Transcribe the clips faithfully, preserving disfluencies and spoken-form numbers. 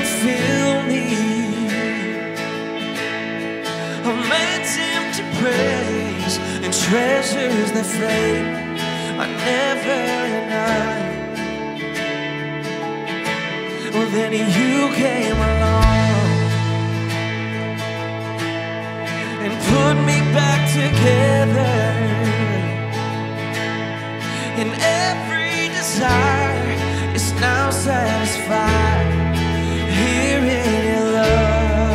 fill me. Empty praise and treasures that flame are never enough. Well, then you came along and put me back together, and every desire is now satisfied here in your love.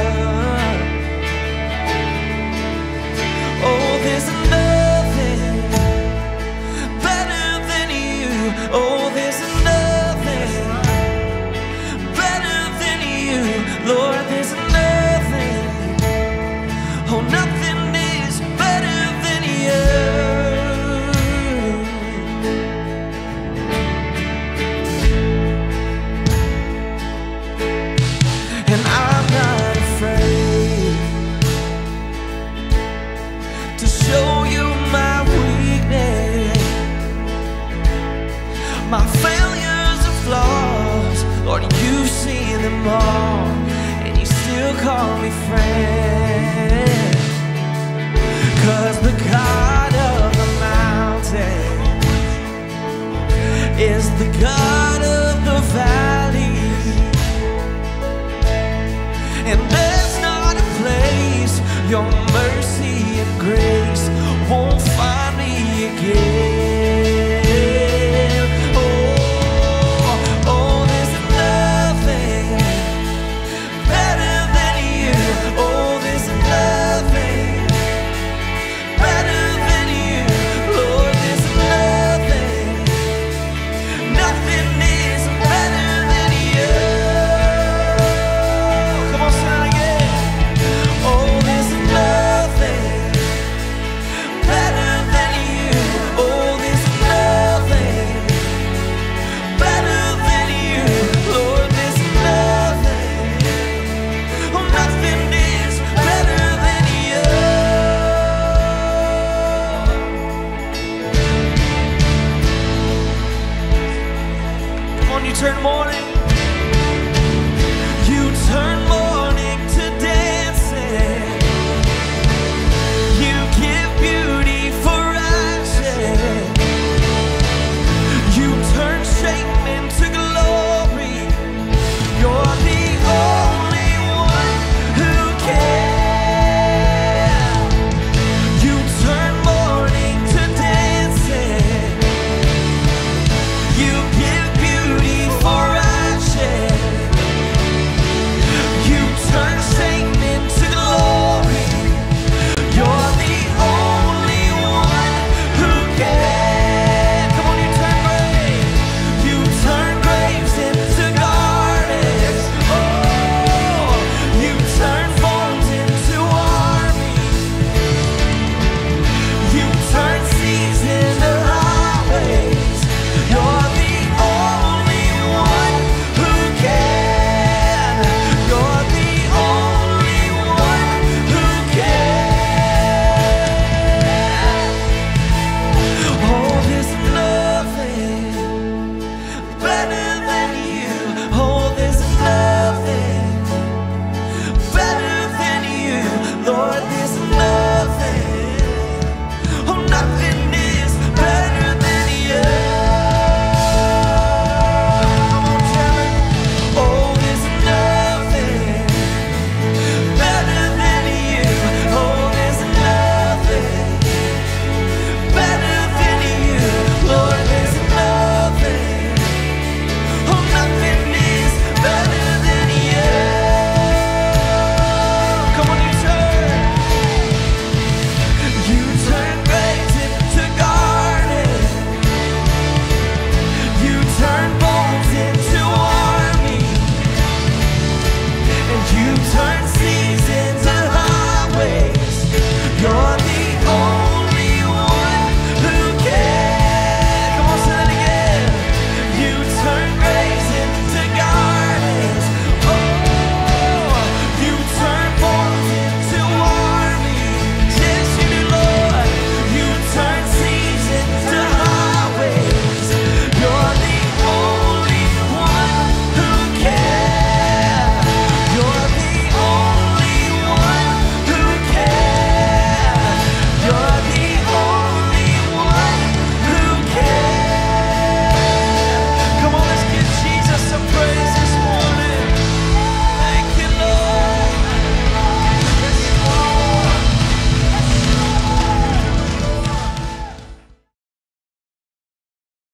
Oh, there's nothing better than you. Oh, there's nothing better than you. Lord, there's nothing. Oh, nothing is better than you. And I'm not afraid to show you my weakness, my failures and flaws. Lord, you've seen them all, and you still call me friend. 'Cause the God of the mountain is the God of the valley, and there's not a place your mercy and grace won't find me again. Oh, oh, there's nothing better than you. Oh, there's nothing better than you. Lord, there's nothing, nothing is better than you. Come on, sing it again. Oh, there's nothing better than you. Oh, there's nothing better than you. Lord, there's nothing. Oh, nothing is better than you. Come on, you turn morning.